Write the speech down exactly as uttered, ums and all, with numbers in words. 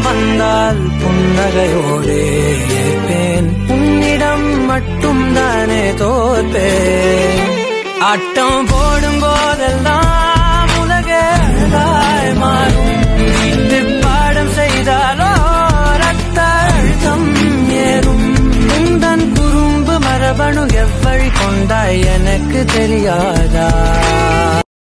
கோபம் வந்தால் புன்னகையோடே ஏற்பேன், உன்னிடம் மட்டும் தானே தோற்பேன். ஆட்டம் போடும் போதெல்லாம் உலகே அழகாய் மாறும், வீட்டு பாடம் செய்தாலோ ரத்த அழுத்தம் ஏறும். உந்தன் குறும்பு மரபணு எவ்வழி கொண்டாய் எனக்கு தெரியாதா?